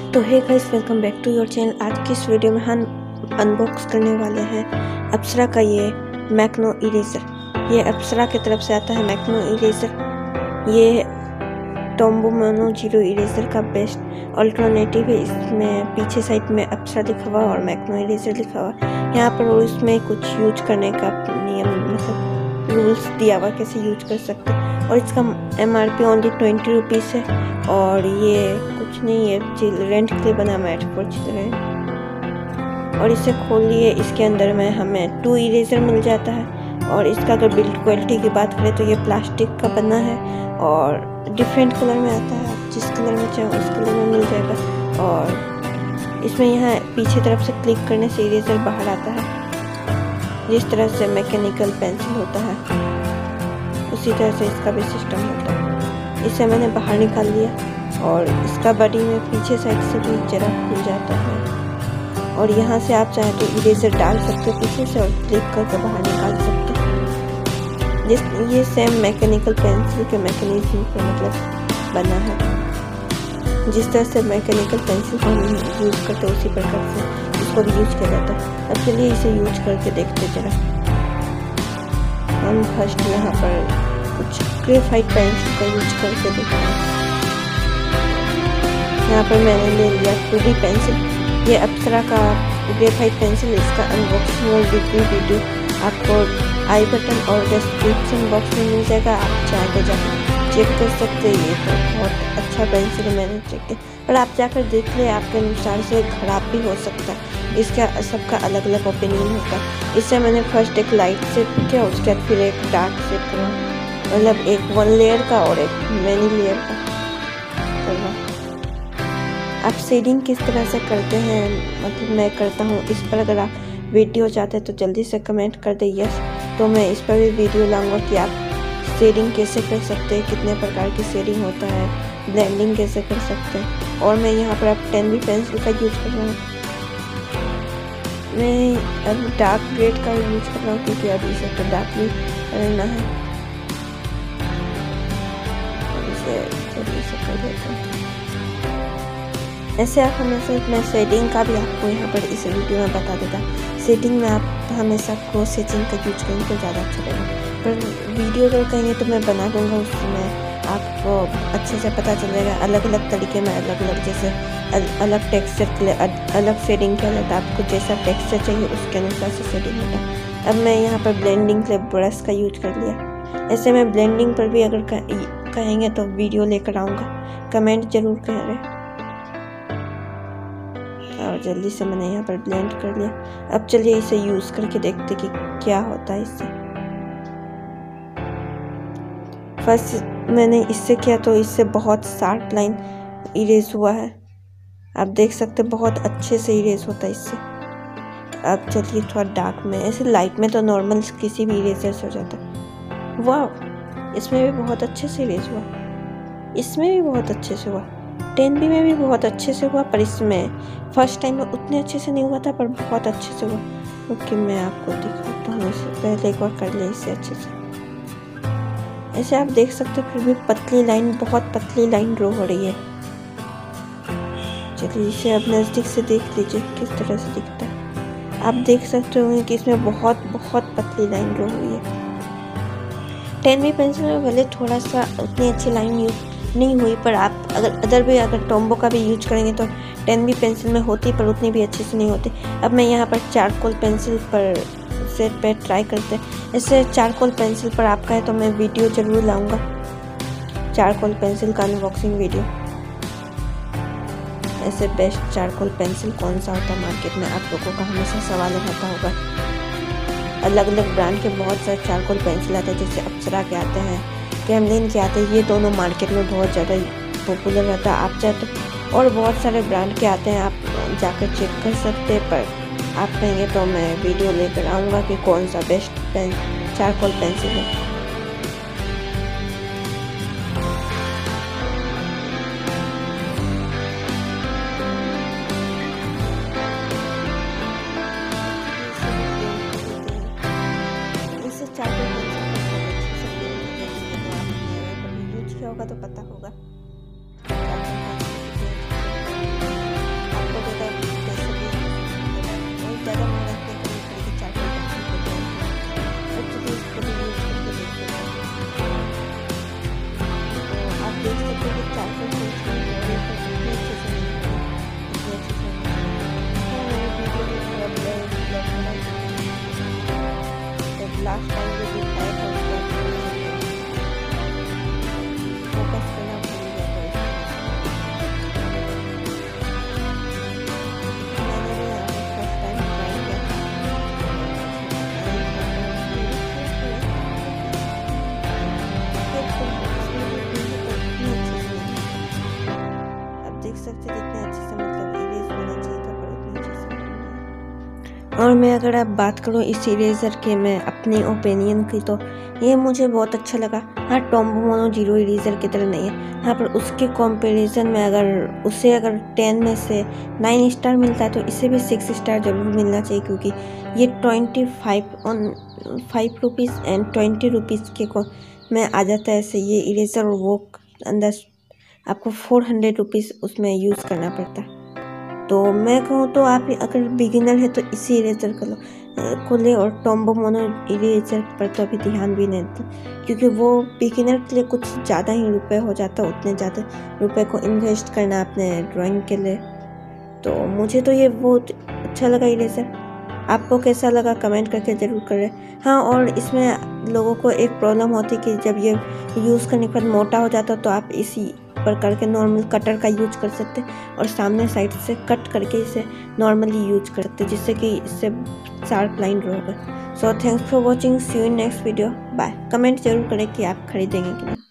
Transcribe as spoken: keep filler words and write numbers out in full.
तो hey guys, welcome back to your channel. आज की इस वीडियो में हम अनबॉक्स करने वाले हैं अप्सरा का ये मैक्नो इरेजर। ये अप्सरा की तरफ से आता है मैक्नो इरेजर। ये टॉम्बो मोनो जीरो इरेजर का बेस्ट अल्टरनेटिव है। इसमें पीछे साइड में अप्सरा लिखा हुआ और मैक्नो इरेजर लिखा हुआ। यहाँ पर और इसमें कुछ यूज करने का नियम मतलब रूल्स दिया हुआ कैसे यूज कर सकते हैं। और इसका M R P only twenty rupees है। और ये कुछ नहीं है, रेंट के लिए बना मैट फॉर चिल्ड्रन। और इसे खोल लिए, इसके अंदर में हमें टू इरेजर मिल जाता है। और इसका अगर बिल्ड क्वालिटी की बात करें तो ये प्लास्टिक का बना है और डिफरेंट कलर में आता है। आप जिस कलर में चाहें उस कलर में मिल जाएगा। और इसमें यहाँ पीछे तरफ से क्लिक करने से इरेजर बाहर आता है। जिस तरह से मैकेनिकल पेंसिल होता है उसी तरह से इसका भी सिस्टम होता है। इसे मैंने बाहर निकाल लिया और इसका बॉडी में पीछे साइड से भी जरा खुल जाता है। और यहाँ से आप चाहें तो इरेजर डाल सकते हो पीछे से और क्लिक करके बाहर निकाल सकते हो। जिस ये सेम मैकेनिकल पेंसिल के मैकेनिज्म पर मतलब बना है। जिस तरह से मैकेनिकल पेंसिल को हम यूज़ करते हैं उसी प्रकार से इसको भी यूज किया जाता है। अब चलिए इसे यूज करके देखते जरा। हम फर्स्ट यहाँ पर कुछ ग्रेफाइट पेंसिल का यूज करके देखते हैं। यहाँ पर मैंने ले लिया टू बी पेंसिल। ये अप्सरा का ग्रेफाइट पेंसिल। इसका अनबॉक्सिंग और रिव्यू वीडियो आपको आई बटन और डिस्क्रिप्शन बॉक्स में मिल जाएगा। आप चाहे तो जाकर चेक कर सकते हैं। ये तो बहुत अच्छा पेंसिल है, मैंने चेक किया। पर आप जाकर देख ले, आपके अनुसार से खराब भी हो सकता है। इसका सबका अलग अलग ओपिनियन होता है। इससे मैंने फर्स्ट एक लाइट सेट किया, उसके बाद फिर एक डार्क सेट किया, मतलब एक वन लेयर का और एक मैनी लेयर का करना। आप शेडिंग किस तरह से करते हैं मतलब मैं करता हूँ इस पर अगर आप वीडियो चाहते हैं तो जल्दी से कमेंट कर दे यस। तो मैं इस पर भी वीडियो लाऊंगा कि आप शेडिंग कैसे कर सकते हैं, कितने प्रकार की शेडिंग होता है, ब्लेंडिंग कैसे कर सकते हैं। और मैं यहाँ पर अब टेन बी पेंसिल का यूज कर रहा हूँ। मैं अब डार्क ग्रेड का यूज कर रहा हूँ क्योंकि अभी इसे तो डार्क भी करना है। इसे जल्दी से कर देता हूँ। ऐसे आप हमेशा मैं शेडिंग का भी आपको यहाँ पर इस वीडियो में बता देता। शेडिंग में आप हमेशा क्रॉस हेचिंग का यूज करेंगे तो ज़्यादा अच्छा लगेगा। पर वीडियो अगर कहेंगे तो मैं बना दूँगा, उसमें आपको अच्छे से पता चलेगा। अलग अलग तरीके में अलग अलग जैसे अल, अलग टेक्सचर के लिए अलग शेडिंग के लिए आपको जैसा टेक्सचर चाहिए उसके अनुसार से शेडिंग होता है। अब मैं यहाँ पर ब्लेंडिंग के लिए ब्रश का यूज कर लिया। ऐसे मैं ब्लेंडिंग पर भी अगर कहेंगे तो वीडियो लेकर आऊँगा, कमेंट जरूर करें। और जल्दी से मैंने यहाँ पर ब्लेंड कर लिया। अब चलिए इसे यूज़ करके देखते कि क्या होता है इससे। फर्स्ट मैंने इससे किया तो इससे बहुत शार्प लाइन इरेज हुआ है। आप देख सकते हैं बहुत अच्छे से इरेज होता है इससे। अब चलिए थोड़ा डार्क में, ऐसे लाइट में तो नॉर्मल किसी भी इरेजर से हो जाता है। वाह, इसमें भी बहुत अच्छे से इरेज हुआ, इसमें भी बहुत अच्छे से हुआ, टेन बी में भी बहुत अच्छे से हुआ। पर इसमें फर्स्ट टाइम में उतने अच्छे से नहीं हुआ था, पर बहुत अच्छे से हुआ। ओके, मैं आपको दिखाता हूँ। इससे पहले एक बार कर लिया इससे अच्छे से। ऐसे आप देख सकते हो फिर भी पतली लाइन, बहुत पतली लाइन ड्रॉ हो रही है। चलिए इसे अब नज़दीक से देख लीजिए किस तरह से दिखता है। आप देख सकते होंगे कि इसमें बहुत बहुत पतली लाइन ड्रॉ हुई है। टेन बी पेंसिल में भले थोड़ा सा उतनी अच्छी लाइन यूज नहीं हुई, पर आप अगर अदर भी अगर टॉम्बो का भी यूज करेंगे तो टेन बी पेंसिल में होती, पर उतनी भी अच्छे से नहीं होती। अब मैं यहाँ पर चारकोल पेंसिल पर सेट पे ट्राई करते हैं। इससे चारकोल पेंसिल पर आप कहें तो मैं वीडियो जरूर लाऊंगा, चारकोल पेंसिल का अनबॉक्सिंग वीडियो। ऐसे बेस्ट चारकोल पेंसिल कौन सा होता है मार्केट में, आप लोगों का हमेशा सवाल रहता होगा। अलग अलग ब्रांड के बहुत सारे चारकोल पेंसिल आते हैं, जैसे अप्सरा के आते हैं, कैमलिन के आते हैं। ये दोनों मार्केट में बहुत ज़्यादा पॉपुलर रहता है। आप चाहे तो और बहुत सारे ब्रांड के आते हैं, आप जाकर चेक कर सकते हैं। पर आप कहेंगे तो मैं वीडियो लेकर आऊँगा कि कौन सा बेस्ट पेन चारकोल पेंसिल है। इससे चारकोल पेंसिल होगा तो पता होगा। सकते जितने अच्छे से मतलब इरेज होना चाहिए था पर उतने अच्छे से नहीं। और मैं अगर आप बात करूँ इस इरेज़र के मैं अपनी ओपिनियन की तो ये मुझे बहुत अच्छा लगा। हाँ, टॉम्बो मोनो जीरो इरेज़र की तरह नहीं है। हाँ, पर उसके कंपैरिजन में अगर उसे अगर टेन में से नाइन स्टार मिलता है तो इसे भी सिक्स स्टार ज़रूर मिलना चाहिए, क्योंकि ये twenty five on five rupees and twenty rupees के को में आ जाता है ऐसे ये इरेज़र, और वो अंदर आपको फोर हंड्रेड रुपीज़ उसमें यूज़ करना पड़ता है। तो मैं कहूँ तो आप अगर बिगिनर है तो इसी इरेज़र को लो को ले, और टॉम्बो मोनो इरेज़र पर तो अभी ध्यान भी नहीं देते, क्योंकि वो बिगिनर के लिए कुछ ज़्यादा ही रुपए हो जाता है, उतने ज़्यादा रुपए को इन्वेस्ट करना अपने ड्राइंग के लिए। तो मुझे तो ये बहुत अच्छा लगा इरेज़र। आपको कैसा लगा कमेंट करके ज़रूर करें। हाँ, और इसमें लोगों को एक प्रॉब्लम होती है कि जब ये यूज़ करने के बाद मोटा हो जाता है तो आप इसी पर करके नॉर्मल कटर का यूज कर सकते हैं और सामने साइड से कट करके इसे नॉर्मली यूज कर सकते हैं, जिससे कि इससे शार्प लाइन ड्रॉ होगा। So thanks for watching, see you in next video, bye. Comment जरूर करें कि आप खरीदेंगे कि नहीं।